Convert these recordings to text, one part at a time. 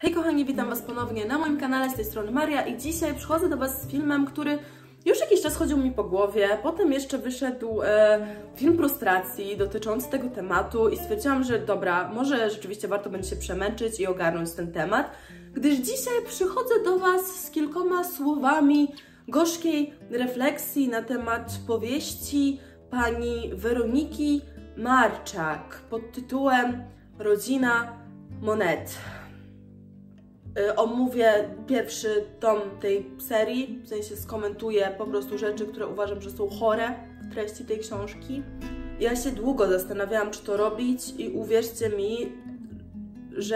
Hej kochani, witam Was ponownie na moim kanale, z tej strony Maria i dzisiaj przychodzę do Was z filmem, który już jakiś czas chodził mi po głowie. Potem jeszcze wyszedł film Prostracji dotyczący tego tematu i stwierdziłam, że dobra, może rzeczywiście warto będzie się przemęczyć i ogarnąć ten temat, gdyż dzisiaj przychodzę do Was z kilkoma słowami gorzkiej refleksji na temat powieści pani Weroniki Marczak pod tytułem Rodzina Monet. Omówię pierwszy tom tej serii, w sensie skomentuję po prostu rzeczy, które uważam, że są chore w treści tej książki. Ja się długo zastanawiałam, czy to robić i uwierzcie mi, że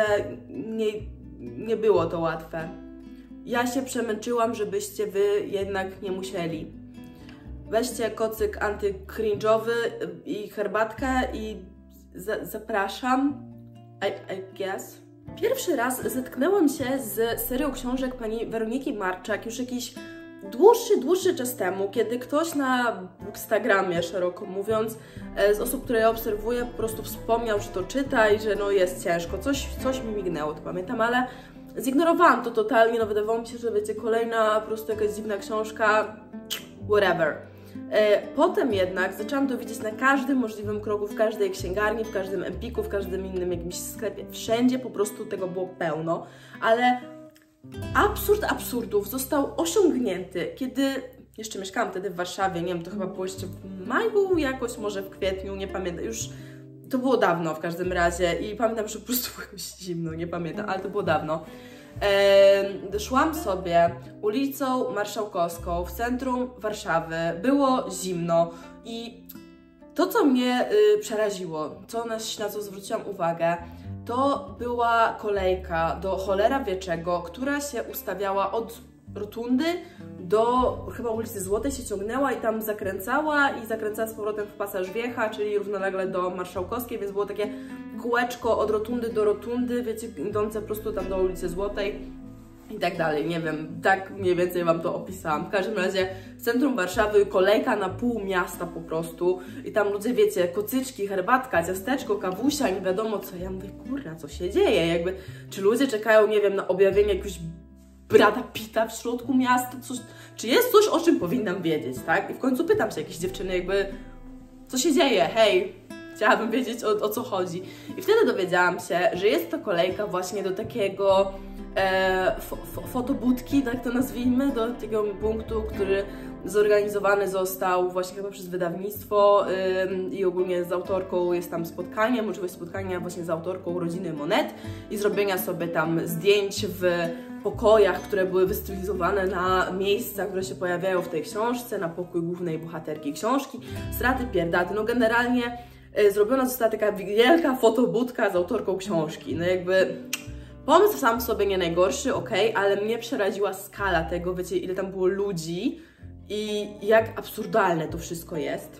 nie było to łatwe. Ja się przemęczyłam, żebyście Wy jednak nie musieli. Weźcie kocyk anty-cringe'owy i herbatkę i zapraszam, I guess. Pierwszy raz zetknęłam się z serią książek pani Weroniki Marczak już jakiś dłuższy czas temu, kiedy ktoś na Instagramie, szeroko mówiąc, z osób, które ja obserwuję, po prostu wspomniał, że to czyta i że no jest ciężko. Coś mi mignęło, to pamiętam, ale zignorowałam to totalnie, no wydawało mi się, że będzie kolejna po prostu jakaś dziwna książka, whatever. Potem jednak zaczęłam to widzieć na każdym możliwym kroku, w każdej księgarni, w każdym Empiku, w każdym innym jakimś sklepie. Wszędzie po prostu tego było pełno, ale absurd absurdów został osiągnięty, kiedy jeszcze mieszkałam wtedy w Warszawie, nie wiem, to chyba było jeszcze w maju jakoś, może w kwietniu, nie pamiętam, już to było dawno w każdym razie i pamiętam, że po prostu było jakoś zimno, nie pamiętam, ale to było dawno. Szłam sobie ulicą Marszałkowską w centrum Warszawy, było zimno i to, co mnie przeraziło, na co zwróciłam uwagę, to była kolejka do cholera wie czego, która się ustawiała od rotundy do chyba ulicy Złotej się ciągnęła i tam zakręcała z powrotem w pasaż wiecha, czyli równolegle do Marszałkowskiej, więc było takie kółeczko od rotundy do rotundy, wiecie, idące po prostu tam do ulicy Złotej i tak dalej, nie wiem, tak mniej więcej Wam to opisałam. W każdym razie w centrum Warszawy kolejka na pół miasta po prostu i tam ludzie, wiecie, kocyczki, herbatka, ciasteczko, kawusia, nie wiadomo co. Ja mówię, kurna, co się dzieje? Jakby, czy ludzie czekają, nie wiem, na objawienie jakiegoś Brada Pitta w środku miasta? Czy jest coś, o czym powinnam wiedzieć, tak? I w końcu pytam się jakieś dziewczyny, jakby, co się dzieje? Hej, chciałabym wiedzieć, o co chodzi. I wtedy dowiedziałam się, że jest to kolejka właśnie do takiego fotobudki, tak to nazwijmy, do takiego punktu, który zorganizowany został właśnie chyba przez wydawnictwo i ogólnie z autorką jest tam spotkanie, możliwość spotkania właśnie z autorką Rodziny Monet i zrobienia sobie tam zdjęć w pokojach, które były wystylizowane na miejsca, które się pojawiają w tej książce, na pokój głównej bohaterki książki, straty pierdaty, no generalnie zrobiona została taka wielka fotobudka z autorką książki, no jakby pomysł sam w sobie nie najgorszy, okej, ale mnie przeraziła skala tego, wiecie, ile tam było ludzi i jak absurdalne to wszystko jest.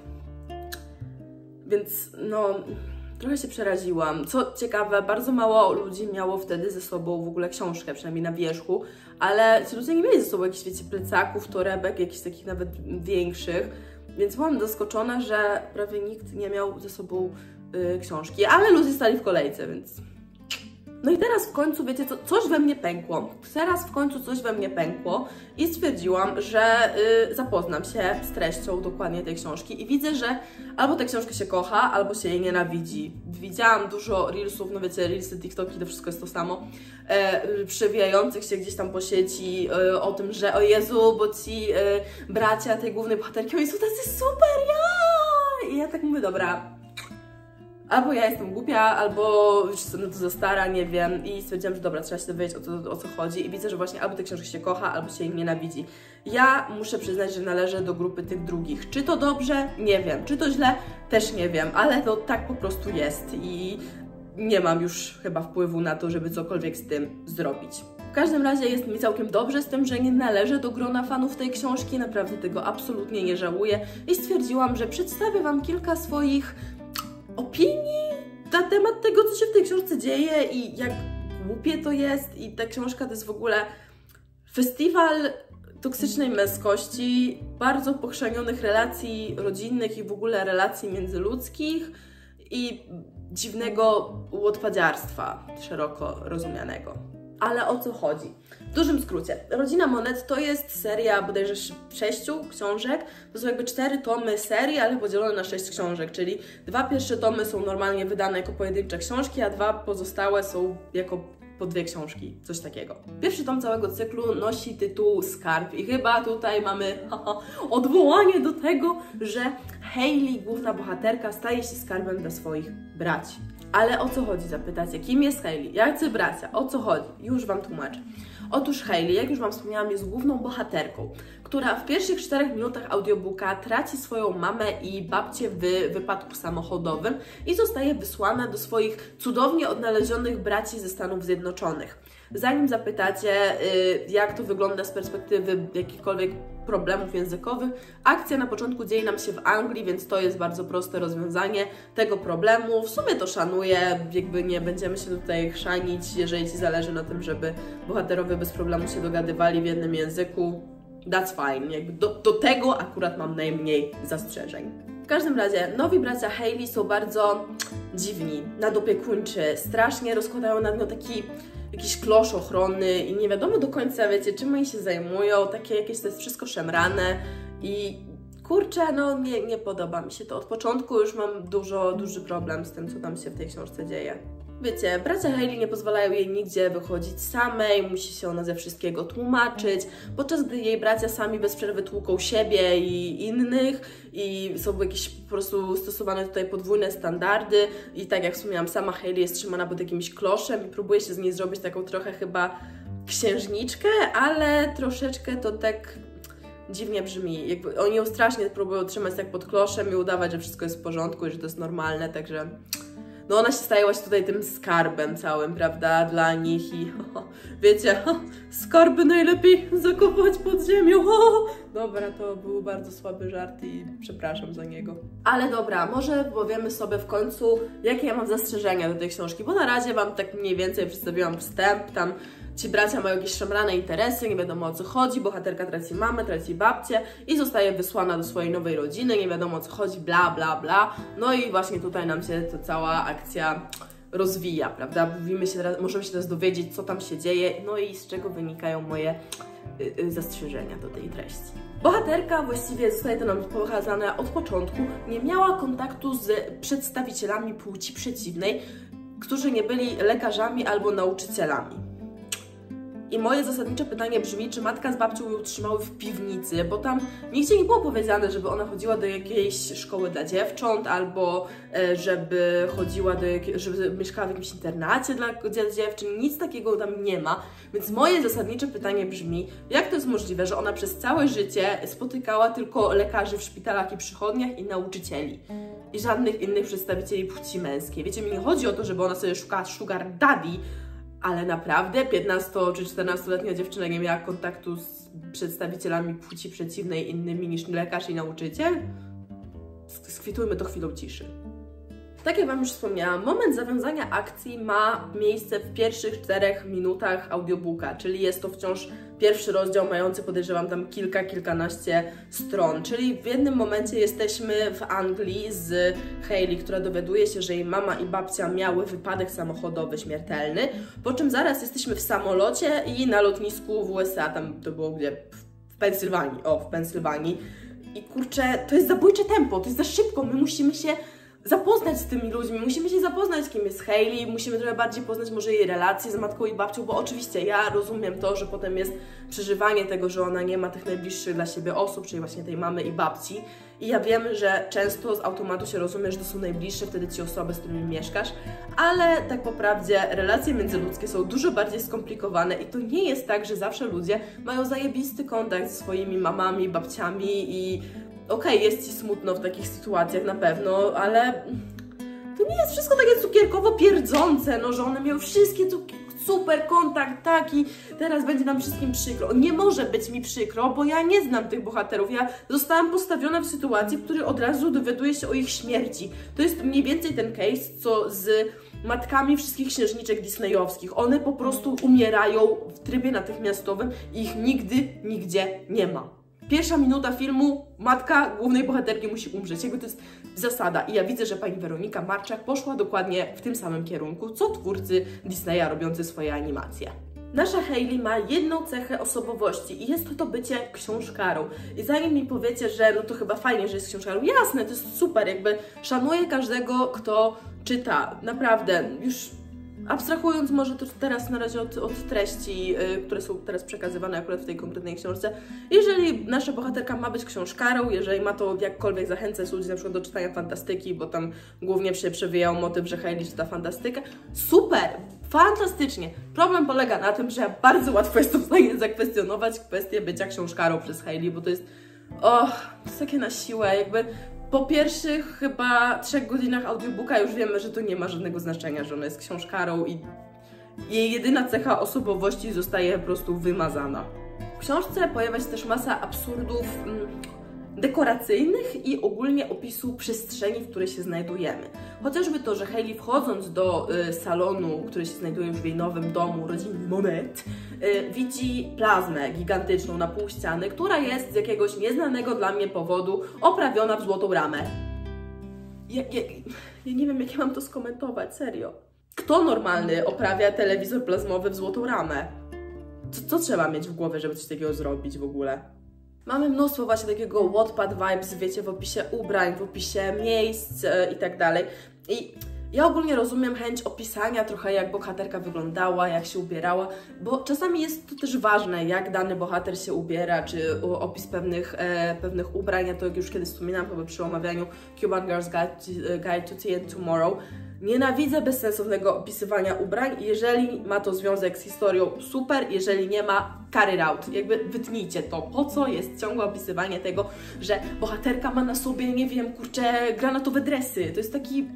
Więc no, trochę się przeraziłam. Co ciekawe, bardzo mało ludzi miało wtedy ze sobą w ogóle książkę, przynajmniej na wierzchu, ale ci ludzie nie mieli ze sobą jakichś, wiecie, plecaków, torebek, jakichś takich nawet większych, więc byłam zaskoczona, że prawie nikt nie miał ze sobą książki, ale ludzie stali w kolejce, więc... No i teraz w końcu, wiecie, coś we mnie pękło. Teraz w końcu coś we mnie pękło i stwierdziłam, że zapoznam się z treścią dokładnie tej książki i widzę, że albo tę książkę się kocha, albo się jej nienawidzi. Widziałam dużo reelsów, no wiecie, reelsy, TikToki, to wszystko jest to samo, przewijających się gdzieś tam po sieci o tym, że o Jezu, bo ci bracia tej głównej bohaterki, oni są tacy super, ja! I ja tak mówię, dobra, albo ja jestem głupia, albo już jestem na to za stara, nie wiem. I stwierdziłam, że dobra, trzeba się dowiedzieć o co chodzi. I widzę, że właśnie albo tę książkę się kocha, albo się jej nienawidzi. Ja muszę przyznać, że należę do grupy tych drugich. Czy to dobrze? Nie wiem. Czy to źle? Też nie wiem. Ale to tak po prostu jest i nie mam już chyba wpływu na to, żeby cokolwiek z tym zrobić. W każdym razie jest mi całkiem dobrze z tym, że nie należę do grona fanów tej książki. Naprawdę tego absolutnie nie żałuję. I stwierdziłam, że przedstawię Wam kilka swoich opinii na temat tego, co się w tej książce dzieje i jak głupie to jest. I ta książka to jest w ogóle festiwal toksycznej męskości, bardzo pochrzanionych relacji rodzinnych i w ogóle relacji międzyludzkich i dziwnego łotwadziarstwa szeroko rozumianego. Ale o co chodzi? W dużym skrócie, Rodzina Monet to jest seria bodajże 6 książek. To są jakby 4 tomy serii, ale podzielone na 6 książek, czyli 2 pierwsze tomy są normalnie wydane jako pojedyncze książki, a 2 pozostałe są jako po 2 książki, coś takiego. Pierwszy tom całego cyklu nosi tytuł Skarb i chyba tutaj mamy odwołanie do tego, że Hayley, główna bohaterka, staje się skarbem dla swoich braci. Ale o co chodzi, zapytacie? Kim jest Hayley? Jacy bracia? O co chodzi? Już Wam tłumaczę. Otóż Hayley, jak już Wam wspomniałam, jest główną bohaterką, która w pierwszych 4 minutach audiobooka traci swoją mamę i babcię w wypadku samochodowym i zostaje wysłana do swoich cudownie odnalezionych braci ze Stanów Zjednoczonych. Zanim zapytacie, jak to wygląda z perspektywy jakichkolwiek problemów językowych, akcja na początku dzieje nam się w Anglii, więc to jest bardzo proste rozwiązanie tego problemu. W sumie to szanuję, jakby nie będziemy się tutaj chrzanić, jeżeli Ci zależy na tym, żeby bohaterowie bez problemu się dogadywali w jednym języku. That's fine, jakby do tego akurat mam najmniej zastrzeżeń. W każdym razie, nowi bracia Hayley są bardzo dziwni, nadopiekuńczy, strasznie rozkładają nad nią jakiś klosz ochronny i nie wiadomo do końca, wiecie, czym oni się zajmują, takie jakieś to jest wszystko szemrane i kurczę, no nie podoba mi się to. Od początku już mam duży problem z tym, co tam się w tej książce dzieje. Wiecie, bracia Hayley nie pozwalają jej nigdzie wychodzić samej, musi się ona ze wszystkiego tłumaczyć, podczas gdy jej bracia sami bez przerwy tłuką siebie i innych i są jakieś po prostu stosowane tutaj podwójne standardy i tak jak wspomniałam, sama Hayley jest trzymana pod jakimś kloszem i próbuje się z niej zrobić taką trochę chyba księżniczkę, ale troszeczkę to tak dziwnie brzmi, jakby oni ją strasznie próbują trzymać tak pod kloszem i udawać, że wszystko jest w porządku i że to jest normalne, także no ona się staje właśnie tutaj tym skarbem całym, prawda, dla nich i wiecie, skarby najlepiej zakopać pod ziemią. Dobra, to był bardzo słaby żart i przepraszam za niego. Ale dobra, może powiemy sobie w końcu, jakie ja mam zastrzeżenia do tej książki, bo na razie Wam tak mniej więcej przedstawiłam wstęp, tam ci bracia mają jakieś szemrane interesy, nie wiadomo o co chodzi, bohaterka traci mamę, traci babcię i zostaje wysłana do swojej nowej rodziny, nie wiadomo o co chodzi, bla bla bla. No i właśnie tutaj nam się ta cała akcja rozwija, prawda? Możemy się teraz dowiedzieć, co tam się dzieje, no i z czego wynikają moje zastrzeżenia do tej treści. Bohaterka, właściwie zostaje to nam pokazane od początku, nie miała kontaktu z przedstawicielami płci przeciwnej, którzy nie byli lekarzami albo nauczycielami. I moje zasadnicze pytanie brzmi, czy matka z babcią ją trzymały w piwnicy, bo tam nigdzie nie było powiedziane, żeby ona chodziła do jakiejś szkoły dla dziewcząt, albo żeby żeby mieszkała w jakimś internacie dla dziewczyn, nic takiego tam nie ma. Więc moje zasadnicze pytanie brzmi, jak to jest możliwe, że ona przez całe życie spotykała tylko lekarzy w szpitalach i przychodniach i nauczycieli i żadnych innych przedstawicieli płci męskiej. Wiecie, mi nie chodzi o to, żeby ona sobie szukała sugar daddy, ale naprawdę 15 czy 14-letnia dziewczyna nie miała kontaktu z przedstawicielami płci przeciwnej innymi niż lekarz i nauczyciel? Skwitujmy to chwilą ciszy. Tak jak Wam już wspomniałam, moment zawiązania akcji ma miejsce w pierwszych 4 minutach audiobooka, czyli jest to wciąż pierwszy rozdział mający, podejrzewam, tam kilkanaście stron, czyli w jednym momencie jesteśmy w Anglii z Hayley, która dowiaduje się, że jej mama i babcia miały wypadek samochodowy śmiertelny, po czym zaraz jesteśmy w samolocie i na lotnisku w USA, tam to było gdzie? W Pensylwanii, w Pensylwanii. I kurczę, to jest zabójcze tempo, to jest za szybko, my musimy się zapoznać z tymi ludźmi, musimy się zapoznać, kim jest Hayley, musimy trochę bardziej poznać może jej relacje z matką i babcią, bo oczywiście ja rozumiem to, że potem jest przeżywanie tego, że ona nie ma tych najbliższych dla siebie osób, czyli właśnie tej mamy i babci. I ja wiem, że często z automatu się rozumie, że to są najbliższe wtedy ci osoby, z którymi mieszkasz, ale tak po prawdzie relacje międzyludzkie są dużo bardziej skomplikowane i to nie jest tak, że zawsze ludzie mają zajebisty kontakt ze swoimi mamami, babciami i okej, jest Ci smutno w takich sytuacjach na pewno, ale to nie jest wszystko takie cukierkowo pierdzące, no, że one miały wszystkie super kontakt taki, teraz będzie nam wszystkim przykro. Nie może być mi przykro, bo ja nie znam tych bohaterów. Ja zostałam postawiona w sytuacji, w której od razu dowiaduję się o ich śmierci. To jest mniej więcej ten case, co z matkami wszystkich księżniczek disneyowskich. One po prostu umierają w trybie natychmiastowym i ich nigdy, nigdzie nie ma. Pierwsza minuta filmu, matka głównej bohaterki musi umrzeć. Jakby to jest zasada. I ja widzę, że pani Weronika Marczak poszła dokładnie w tym samym kierunku, co twórcy Disneya robiący swoje animacje. Nasza Hailey ma jedną cechę osobowości i jest to bycie książkarą. I zanim mi powiecie, że no to chyba fajnie, że jest książkarą, jasne, to jest super, jakby szanuję każdego, kto czyta, naprawdę, już abstrahując może to teraz na razie od treści, które są teraz przekazywane akurat w tej konkretnej książce, jeżeli nasza bohaterka ma być książkarą, jeżeli ma to jakkolwiek zachęcać ludzi na przykład do czytania fantastyki, bo tam głównie się przewijał motyw, że Hailey czyta fantastykę, super, fantastycznie. Problem polega na tym, że bardzo łatwo jest to w stanie zakwestionować kwestię bycia książkarą przez Hailey, bo to jest takie na siłę, jakby po pierwszych chyba 3 godzinach audiobooka już wiemy, że to nie ma żadnego znaczenia, że ona jest książkarą i jej jedyna cecha osobowości zostaje po prostu wymazana. W książce pojawia się też masa absurdów dekoracyjnych i ogólnie opisu przestrzeni, w której się znajdujemy. Chociażby to, że Hailey wchodząc do salonu, który się znajduje już w jej nowym domu, rodziny Monet, widzi plazmę gigantyczną na pół ściany, która jest z jakiegoś nieznanego dla mnie powodu oprawiona w złotą ramę. Ja nie wiem, jak ja mam to skomentować, serio. Kto normalny oprawia telewizor plazmowy w złotą ramę? Co trzeba mieć w głowie, żeby coś takiego zrobić w ogóle? Mamy mnóstwo właśnie takiego Wattpad vibes, wiecie, w opisie ubrań, w opisie miejsc i tak dalej. I ja ogólnie rozumiem chęć opisania trochę, jak bohaterka wyglądała, jak się ubierała, bo czasami jest to też ważne, jak dany bohater się ubiera, czy opis pewnych ubrań. Ja to już kiedyś wspominałam chyba przy omawianiu Cuban Girls Guide to Tea and Tomorrow. Nienawidzę bezsensownego opisywania ubrań i jeżeli ma to związek z historią, super, jeżeli nie ma, cut it out. Jakby wytnijcie to. Po co jest ciągłe opisywanie tego, że bohaterka ma na sobie, nie wiem, kurczę, granatowe dresy. To jest taki...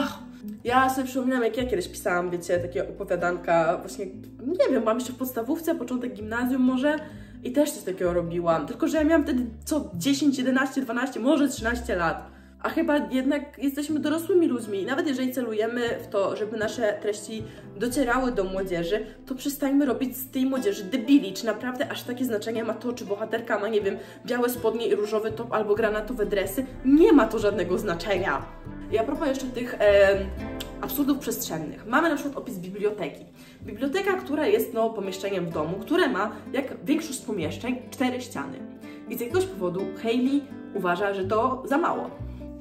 Ja sobie przypominam, jak ja kiedyś pisałam, wiecie, takie opowiadanka, właśnie, nie wiem, mam jeszcze w podstawówce, początek gimnazjum może i też coś takiego robiłam. Tylko że ja miałam wtedy, 10, 11, 12, może 13 lat. A chyba jednak jesteśmy dorosłymi ludźmi. Nawet jeżeli celujemy w to, żeby nasze treści docierały do młodzieży, to przestańmy robić z tej młodzieży debili. Czy naprawdę aż takie znaczenie ma to, czy bohaterka ma, nie wiem, białe spodnie i różowy top albo granatowe dresy? Nie ma to żadnego znaczenia. I a propos jeszcze tych absurdów przestrzennych. Mamy na przykład opis biblioteki. Biblioteka, która jest pomieszczeniem w domu, które ma, jak większość pomieszczeń, 4 ściany. I z jakiegoś powodu Hailey uważa, że to za mało.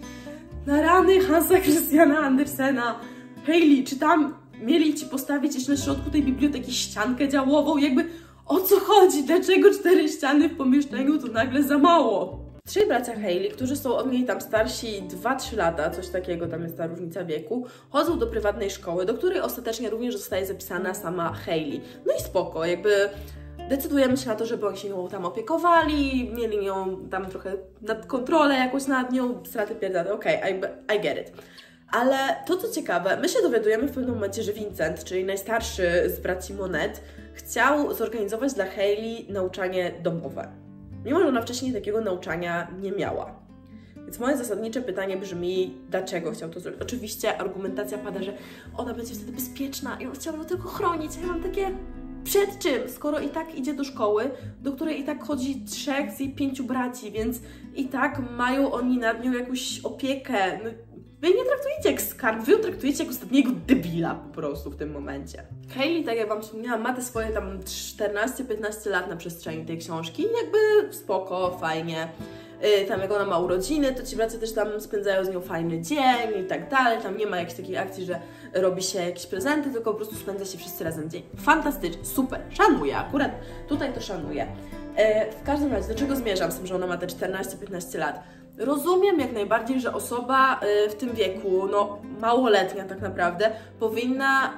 Na rany Hansa Christiana Andersena. Hailey, czy tam mieli ci postawić jeszcze na środku tej biblioteki ściankę działową? Jakby o co chodzi? Dlaczego 4 ściany w pomieszczeniu to nagle za mało? 3 bracia Hailey, którzy są od niej tam starsi 2-3 lata, coś takiego, tam jest ta różnica wieku, chodzą do prywatnej szkoły, do której ostatecznie również zostaje zapisana sama Hailey. No i spoko, jakby decydujemy się na to, żeby oni się nią tam opiekowali, mieli ją tam trochę kontrolę jakoś nad nią, straty pierdaty, okej, I get it. Ale to, co ciekawe, my się dowiadujemy w pewnym momencie, że Vincent, czyli najstarszy z braci Monet, chciał zorganizować dla Hailey nauczanie domowe. Mimo że ona wcześniej takiego nauczania nie miała. Więc moje zasadnicze pytanie brzmi, dlaczego chciał to zrobić? Oczywiście argumentacja pada, że ona będzie wtedy bezpieczna i on chciał ją tylko chronić. Ja mam takie, przed czym? Skoro i tak idzie do szkoły, do której i tak chodzi 3 z jej 5 braci, więc i tak mają oni nad nią jakąś opiekę. No, wy nie traktujecie jak skarb, wy ją traktujecie jak ostatniego debila po prostu w tym momencie. Hailey, tak jak wam wspomniałam, ma te swoje tam 14-15 lat na przestrzeni tej książki. Jakby spoko, fajnie. Tam jak ona ma urodziny, to ci bracia też tam spędzają z nią fajny dzień i tak dalej. Tam nie ma jakiejś takiej akcji, że robi się jakieś prezenty, tylko po prostu spędza się wszyscy razem dzień. Fantastycznie, super, szanuję, akurat tutaj to szanuję. W każdym razie, do czego zmierzam z tym, że ona ma te 14-15 lat? Rozumiem jak najbardziej, że osoba w tym wieku, małoletnia tak naprawdę, powinna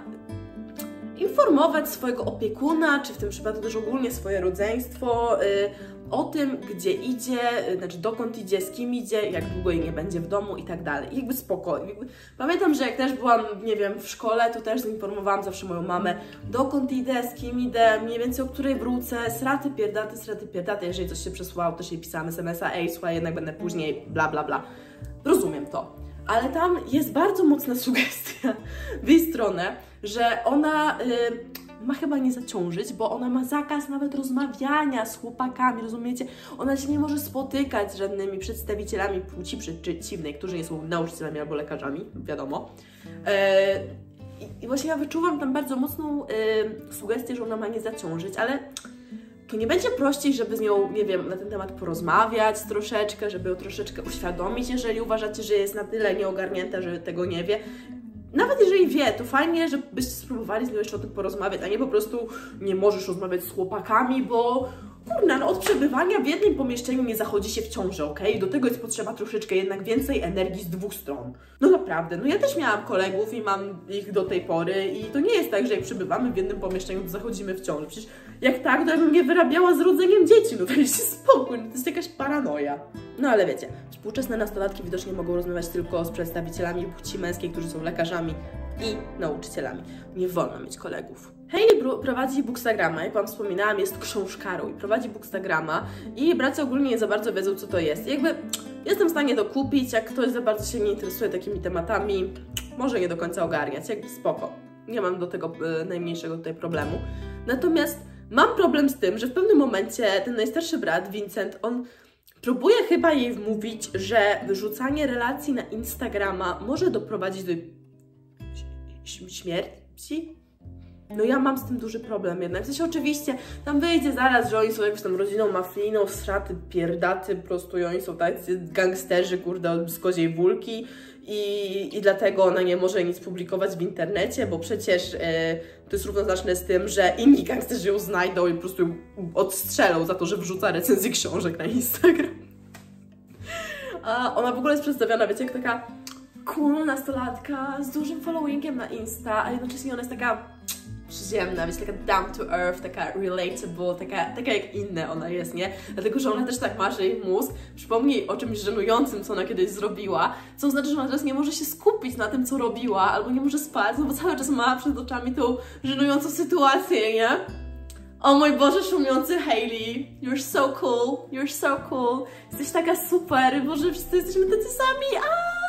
informować swojego opiekuna, czy w tym przypadku też ogólnie swoje rodzeństwo, o tym, gdzie idzie, znaczy dokąd idzie, z kim idzie, jak długo jej nie będzie w domu i tak dalej. Jakby spoko. Pamiętam, że jak też byłam, nie wiem, w szkole, to też zinformowałam zawsze moją mamę, dokąd idę, z kim idę, mniej więcej o której wrócę, sraty pierdaty, jeżeli coś się przesłało, też jej pisałam SMS-a, ej, słuchaj, jednak będę później, bla, bla, bla. Rozumiem to. Ale tam jest bardzo mocna sugestia w jej stronę, że ona ma chyba nie zaciążyć, bo ona ma zakaz nawet rozmawiania z chłopakami, rozumiecie? Ona się nie może spotykać z żadnymi przedstawicielami płci przeciwnej, którzy nie są nauczycielami albo lekarzami, wiadomo. I właśnie ja wyczuwam tam bardzo mocną sugestię, że ona ma nie zaciążyć, ale to nie będzie prościej, żeby z nią, nie wiem, na ten temat porozmawiać troszeczkę, żeby ją troszeczkę uświadomić, jeżeli uważacie, że jest na tyle nieogarnięta, że tego nie wie. Nawet jeżeli wie, to fajnie, żebyście spróbowali z nią jeszcze o tym porozmawiać, a nie po prostu nie możesz rozmawiać z chłopakami, bo kurna, no od przebywania w jednym pomieszczeniu nie zachodzi się w ciążę, okej? Do tego jest potrzeba troszeczkę jednak więcej energii z dwóch stron. No naprawdę, no ja też miałam kolegów i mam ich do tej pory i to nie jest tak, że jak przebywamy w jednym pomieszczeniu, to zachodzimy w ciążę. Przecież jak tak, to ja bym nie wyrabiała z rodzeniem dzieci, no dajcie spokój, no to jest jakaś paranoja. No ale wiecie, współczesne nastolatki widocznie mogą rozmawiać tylko z przedstawicielami płci męskiej, którzy są lekarzami i nauczycielami. Nie wolno mieć kolegów. Hailey prowadzi Bookstagrama, jak Wam wspominałam, jest książkarą i prowadzi Bookstagrama i bracia ogólnie nie za bardzo wiedzą, co to jest. Jakby jestem w stanie to kupić, jak ktoś za bardzo się nie interesuje takimi tematami, może nie do końca ogarniać, jakby spoko. Nie mam do tego najmniejszego tutaj problemu. Natomiast mam problem z tym, że w pewnym momencie ten najstarszy brat, Vincent, on próbuje chyba jej wmówić, że wyrzucanie relacji na Instagrama może doprowadzić do śmierci. No ja mam z tym duży problem jednak. W sensie oczywiście tam wyjdzie zaraz, że oni są jakąś tam rodziną mafijną, sraty, pierdaty, po prostu i oni są tacy gangsterzy, kurde, z koziej wólki i dlatego ona nie może nic publikować w internecie, bo przecież to jest równoznaczne z tym, że inni gangsterzy ją znajdą i po prostu ją odstrzelą za to, że wrzuca recenzję książek na Instagram. A ona w ogóle jest przedstawiana, wiecie, jak taka cool nastolatka z dużym followingiem na Insta, a jednocześnie ona jest taka przyziemna, wiecie, taka down to earth, taka relatable, taka jak inne ona jest, nie? Dlatego, że ona też tak ma, że jej mózg przypomni jej o czymś żenującym, co ona kiedyś zrobiła, co oznacza, że ona teraz nie może się skupić na tym, co robiła, albo nie może spać, no bo cały czas ma przed oczami tą żenującą sytuację, nie? O mój Boże, szumiący Hailey, you're so cool, you're so cool, jesteś taka super, Boże, wszyscy jesteśmy tacy sami,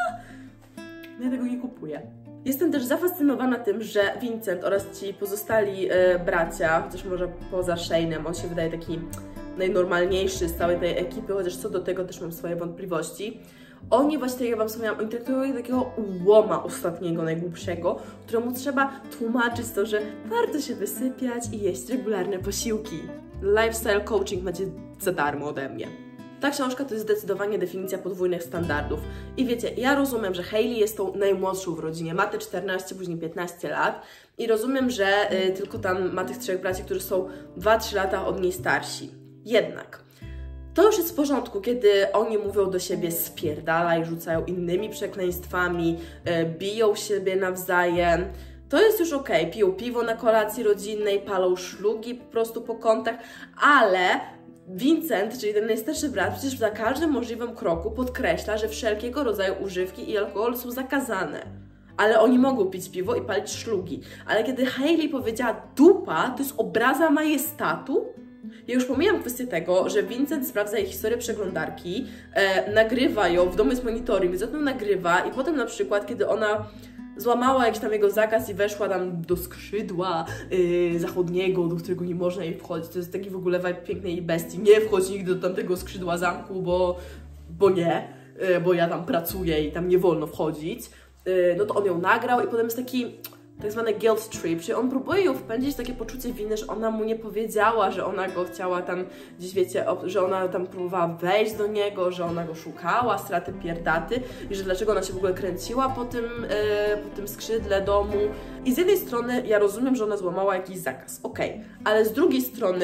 ja tego nie kupuję. Jestem też zafascynowana tym, że Vincent oraz ci pozostali bracia, chociaż może poza Shane'em, on się wydaje taki najnormalniejszy z całej tej ekipy, chociaż co do tego też mam swoje wątpliwości. Oni właśnie, jak Wam wspomniałam, oni traktują jak takiego łoma ostatniego, najgłupszego, któremu trzeba tłumaczyć to, że warto się wysypiać i jeść regularne posiłki. Lifestyle coaching macie za darmo ode mnie. Ta książka to jest zdecydowanie definicja podwójnych standardów. I wiecie, ja rozumiem, że Hailey jest tą najmłodszą w rodzinie, ma te 14, później 15 lat i rozumiem, że tylko tam ma tych trzech braci, którzy są 2-3 lata od niej starsi. Jednak to już jest w porządku, kiedy oni mówią do siebie spierdalaj, rzucają innymi przekleństwami, biją siebie nawzajem. To jest już okej, piją piwo na kolacji rodzinnej, palą szlugi po prostu po kątach, ale Vincent, czyli ten najstarszy brat, przecież za każdym możliwym kroku podkreśla, że wszelkiego rodzaju używki i alkohol są zakazane. Ale oni mogą pić piwo i palić szlugi. Ale kiedy Hailey powiedziała dupa, to jest obraza majestatu. Ja już pomijam kwestię tego, że Vincent sprawdza jej historię przeglądarki, nagrywa ją, w domu jest monitoring, więc on nagrywa i potem na przykład, kiedy ona złamała jakiś tam jego zakaz i weszła tam do skrzydła zachodniego, do którego nie można jej wchodzić. To jest taki w ogóle vibe pięknej bestii. Nie wchodź nigdy do tamtego skrzydła zamku, bo nie, bo ja tam pracuję i tam nie wolno wchodzić. No to on ją nagrał i potem jest taki tak zwany guilt trip, czyli on próbuje ją wpędzić w takie poczucie winy, że ona mu nie powiedziała, że ona go chciała tam gdzieś, wiecie, że ona tam próbowała wejść do niego, że ona go szukała, straty pierdaty i że dlaczego ona się w ogóle kręciła po tym skrzydle domu. I z jednej strony ja rozumiem, że ona złamała jakiś zakaz, okej, ale z drugiej strony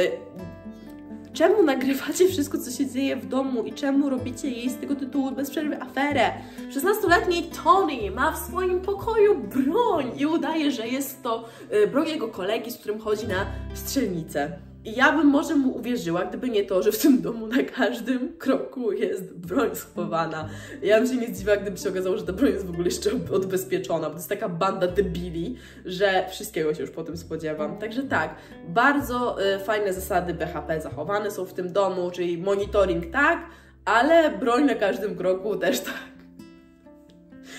czemu nagrywacie wszystko, co się dzieje w domu i czemu robicie jej z tego tytułu bez przerwy aferę? 16-letni Tony ma w swoim pokoju broń i udaje, że jest to broń jego kolegi, z którym chodzi na strzelnicę. I ja bym może mu uwierzyła, gdyby nie to, że w tym domu na każdym kroku jest broń schowana. Ja bym się nie zdziwiła, gdyby się okazało, że ta broń jest w ogóle jeszcze odbezpieczona, bo to jest taka banda debili, że wszystkiego się już po tym spodziewam. Także tak, bardzo fajne zasady BHP zachowane są w tym domu, czyli monitoring tak, ale broń na każdym kroku też tak.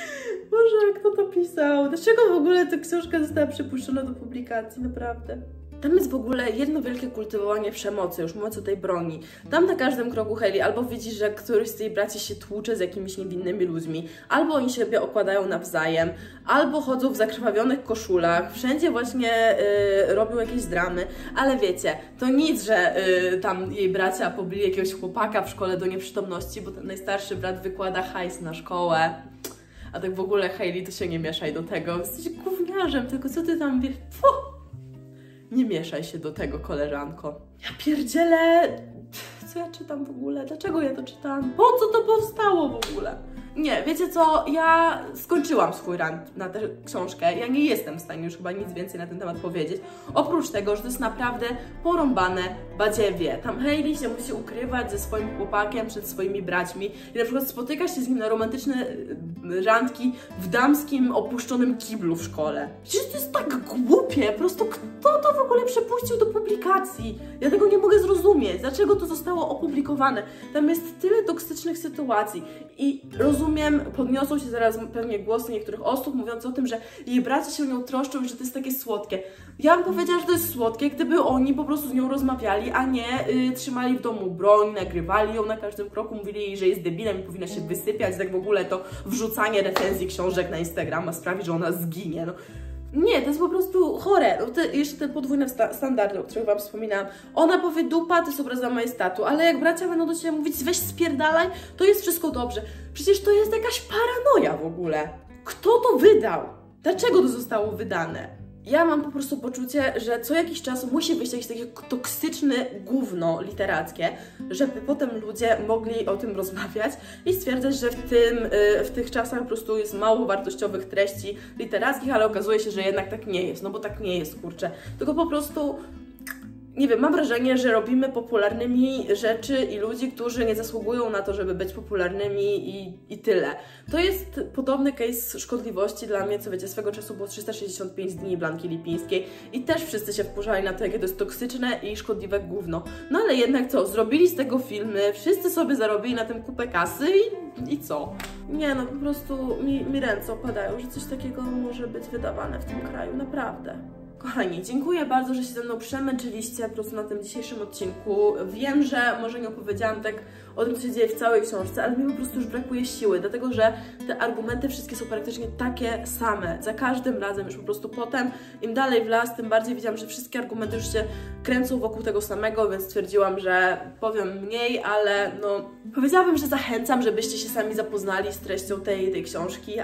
Boże, kto to pisał? Dlaczego w ogóle ta książka została przypuszczona do publikacji? Naprawdę. Tam jest w ogóle jedno wielkie kultywowanie przemocy, już mówiąc o tej broni. Tam na każdym kroku Hailey albo widzisz, że któryś z tej braci się tłucze z jakimiś niewinnymi ludźmi, albo oni siebie okładają nawzajem, albo chodzą w zakrwawionych koszulach, wszędzie właśnie robią jakieś dramy, ale wiecie, to nic, że tam jej bracia pobili jakiegoś chłopaka w szkole do nieprzytomności, bo ten najstarszy brat wykłada hajs na szkołę. A tak w ogóle Hailey, to się nie mieszaj do tego, jesteś gówniarzem, tylko co ty tam wiesz? Nie mieszaj się do tego, koleżanko. Ja pierdzielę... Co ja czytam w ogóle? Dlaczego ja to czytałam? Po co to powstało w ogóle? Nie, wiecie co? Ja skończyłam swój rant na tę książkę. Ja nie jestem w stanie już chyba nic więcej na ten temat powiedzieć. Oprócz tego, że to jest naprawdę porąbane badziewie. Tam Hailey się musi ukrywać ze swoim chłopakiem przed swoimi braćmi i na przykład spotyka się z nim na romantyczne randki w damskim opuszczonym kiblu w szkole. Przecież to jest tak głupie, po prostu kto to w ogóle przepuścił do publikacji? Ja tego nie mogę zrozumieć. Dlaczego to zostało opublikowane? Tam jest tyle toksycznych sytuacji i rozumiem, podniosą się zaraz pewnie głosy niektórych osób mówiące o tym, że jej bracia się nią troszczą i że to jest takie słodkie. Ja bym powiedziała, że to jest słodkie, gdyby oni po prostu z nią rozmawiali, a nie trzymali w domu broń, nagrywali ją na każdym kroku, mówili jej, że jest debilem i powinna się wysypiać, tak w ogóle to wrzucanie recenzji książek na Instagrama sprawi, że ona zginie. No. Nie, to jest po prostu chore. No jeszcze te podwójne standardy, o których wam wspominałam. Ona powie dupa, to jest obraza majestatu, ale jak bracia będą do ciebie mówić weź spierdalaj, to jest wszystko dobrze. Przecież to jest jakaś paranoja w ogóle. Kto to wydał? Dlaczego to zostało wydane? Ja mam po prostu poczucie, że co jakiś czas musi wyjść jakieś takie toksyczne gówno literackie, żeby potem ludzie mogli o tym rozmawiać i stwierdzać, że w tych czasach po prostu jest mało wartościowych treści literackich, ale okazuje się, że jednak tak nie jest, no bo tak nie jest, kurczę. Tylko po prostu... Nie wiem, mam wrażenie, że robimy popularnymi rzeczy i ludzi, którzy nie zasługują na to, żeby być popularnymi i tyle. To jest podobny case szkodliwości dla mnie, co wiecie, swego czasu było 365 dni Blanki Lipińskiej i też wszyscy się wkurzali na to, jakie to jest toksyczne i szkodliwe gówno. No ale jednak co, zrobili z tego filmy, wszyscy sobie zarobili na tym kupę kasy i co? Nie no, po prostu mi ręce opadają, że coś takiego może być wydawane w tym kraju, naprawdę. Kochani, dziękuję bardzo, że się ze mną przemęczyliście po prostu na tym dzisiejszym odcinku. Wiem, że może nie opowiedziałam tak o tym, co się dzieje w całej książce, ale mi po prostu już brakuje siły, dlatego że te argumenty wszystkie są praktycznie takie same. Za każdym razem już po prostu potem, im dalej w las, tym bardziej widziałam, że wszystkie argumenty już się kręcą wokół tego samego, więc stwierdziłam, że powiem mniej, ale no... Powiedziałabym, że zachęcam, żebyście się sami zapoznali z treścią tej książki,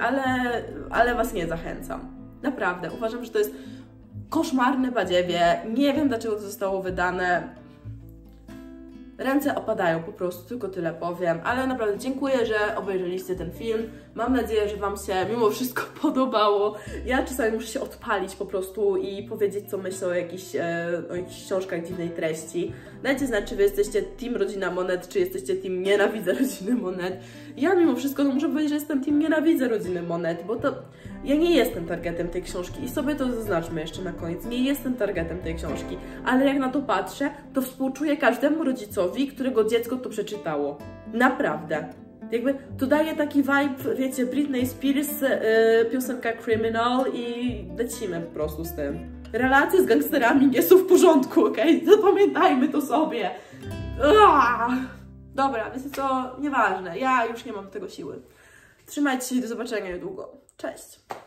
ale was nie zachęcam. Naprawdę, uważam, że to jest koszmarne badziewie, nie wiem dlaczego to zostało wydane. Ręce opadają po prostu, tylko tyle powiem, ale naprawdę dziękuję, że obejrzeliście ten film. Mam nadzieję, że wam się mimo wszystko podobało. Ja czasami muszę się odpalić po prostu i powiedzieć, co myślę o jakichś książkach dziwnej treści. Dajcie znać, czy wy jesteście team Rodzina Monet, czy jesteście team Nienawidzę Rodziny Monet. Ja mimo wszystko muszę powiedzieć, że jestem team Nienawidzę Rodziny Monet, bo to... Ja nie jestem targetem tej książki i sobie to zaznaczmy jeszcze na koniec. Nie jestem targetem tej książki, ale jak na to patrzę, to współczuję każdemu rodzicowi, którego dziecko to przeczytało. Naprawdę. Jakby to daje taki vibe, wiecie, Britney Spears, piosenka Criminal i lecimy po prostu z tym. Relacje z gangsterami nie są w porządku, okej? Zapamiętajmy to sobie. Dobra, wiecie co, nieważne, ja już nie mam do tego siły. Trzymajcie się i do zobaczenia niedługo. Cześć!